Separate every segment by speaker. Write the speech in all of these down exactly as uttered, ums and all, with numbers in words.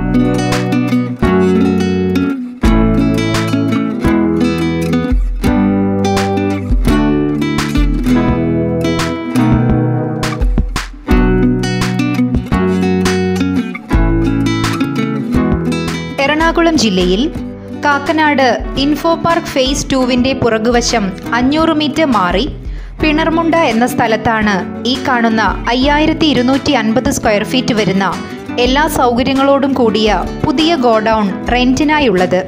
Speaker 1: എറണാകുളം ജില്ലയിൽ Kakkanad Infopark phase ടൂവിൻ്റെ പുറകുവശം അഞ്ഞൂറ് മീറ്റർ മാറി പിണർമുണ്ട എന്ന സ്ഥലത്താണ് ഈ കാണുന്ന അയ്യായിരത്തി ഇരുന്നൂറ്റി അൻപത് സ്ക്വയർ ഫീറ്റ് വരുന്ന എല്ലാ സൗകര്യങ്ങളോടും കൂടിയ പുതിയ ഗോഡൗൺ റെന്റിനായുള്ളത്.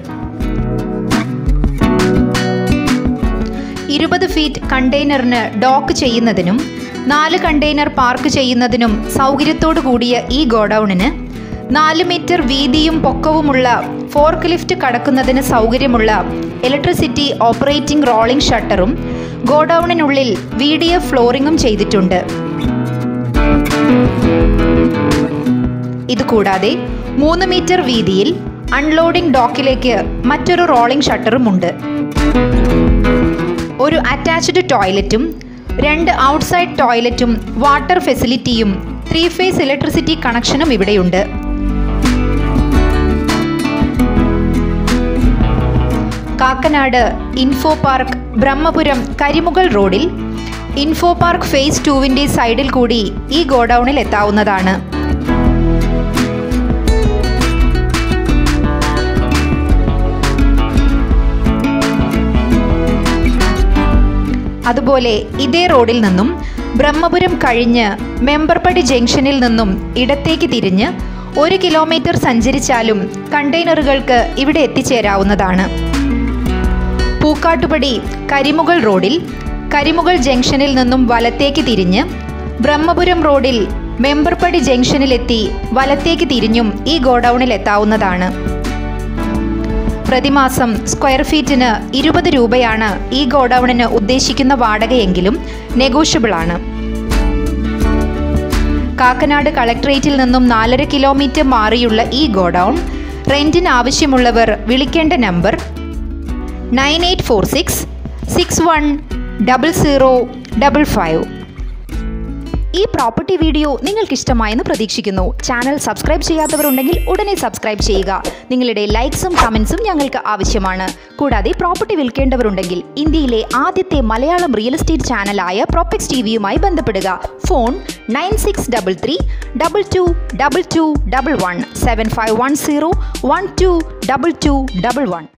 Speaker 1: ഇരുപത് ഫീറ്റ് കണ്ടെയ്നറിന് ഡോക്ക് ചെയ്യുന്നതിനും നാല് കണ്ടെയ്നർ പാർക്ക് ചെയ്യുന്നതിനും സൗകര്യത്തോടു കൂടിയ ഈ ഗോഡൗണിന് നാല് മീറ്റർ വീതിയും പൊക്കവുമുള്ള ഫോർക്ക് ലിഫ്റ്റ് കടക്കുന്നതിന് സൗകര്യമുള്ള ഇലക്ട്രിസിറ്റി ഓപ്പറേറ്റിംഗ് റോളിംഗ് ഷട്ടറും ഗോഡൗണിനുള്ളിൽ വി ഡി എഫ് ഫ്ലോറിംഗും ചെയ്തിട്ടുണ്ട്. ഇതുകൂടാതെ മൂന്ന് മീറ്റർ വീതിയിൽ അൺലോഡിംഗ് ഡോക്കിലേക്ക് മറ്റൊരു റോളിംഗ് ഷട്ടറുമുണ്ട്. ഒരു അറ്റാച്ച്ഡ് ടോയ്ലറ്റും രണ്ട് ഔട്ട്സൈഡ് ടോയ്ലറ്റും വാട്ടർ ഫെസിലിറ്റിയും ത്രീ ഫേസ് ഇലക്ട്രിസിറ്റി കണക്ഷനും ഇവിടെയുണ്ട്. കാക്കനാട് ഇൻഫോപാർക്ക് ബ്രഹ്മപുരം കരിമുകൾ റോഡിൽ ഇൻഫോപാർക്ക് ഫേസ് ടൂവിൻ്റെ സൈഡിൽ കൂടി ഈ ഗോഡൗണിൽ എത്താവുന്നതാണ്. അതുപോലെ ഇതേ റോഡിൽ നിന്നും ബ്രഹ്മപുരം കഴിഞ്ഞ് മെമ്പർപടി ജംഗ്ഷനിൽ നിന്നും ഇടത്തേക്ക് തിരിഞ്ഞ് ഒരു കിലോമീറ്റർ സഞ്ചരിച്ചാലും കണ്ടെയ്നറുകൾക്ക് ഇവിടെ എത്തിച്ചേരാവുന്നതാണ്. പൂക്കാട്ടുപടി കരിമുകൾ റോഡിൽ കരിമുകൾ ജംഗ്ഷനിൽ നിന്നും വലത്തേക്ക് തിരിഞ്ഞ് ബ്രഹ്മപുരം റോഡിൽ മെമ്പർപടി ജംഗ്ഷനിലെത്തി വലത്തേക്ക് തിരിഞ്ഞും ഈ ഗോഡൗണിൽ എത്താവുന്നതാണ്. പ്രതിമാസം സ്ക്വയർ ഫീറ്റിന് ഇരുപത് രൂപയാണ് ഈ ഗോഡൗണിന് ഉദ്ദേശിക്കുന്ന വാടകയെങ്കിലും നെഗോഷ്യബിൾ ആണ്. കാക്കനാട് കളക്ടറേറ്റിൽ നിന്നും നാലര കിലോമീറ്റർ മാറിയുള്ള ഈ ഗോഡൗൺ റെന്റിന് ആവശ്യമുള്ളവർ വിളിക്കേണ്ട number nine eight four six six one double zero double five. ഈ പ്രോപ്പർട്ടി വീഡിയോ നിങ്ങൾക്ക് ഇഷ്ടമായെന്ന് പ്രതീക്ഷിക്കുന്നു. ചാനൽ സബ്സ്ക്രൈബ് ചെയ്യാത്തവരുണ്ടെങ്കിൽ ഉടനെ സബ്സ്ക്രൈബ് ചെയ്യുക. നിങ്ങളുടെ ലൈക്സും കമൻസും ഞങ്ങൾക്ക് ആവശ്യമാണ്. കൂടാതെ പ്രോപ്പർട്ടി വിൽക്കേണ്ടവരുണ്ടെങ്കിൽ ഇന്ത്യയിലെ ആദ്യത്തെ മലയാളം റിയൽ എസ്റ്റേറ്റ് ചാനലായ പ്രോപ്പെക്സ് ടി വിയുമായി ബന്ധപ്പെടുക. Phone nine six double three double two double two double one seven five one zero one two double two double one.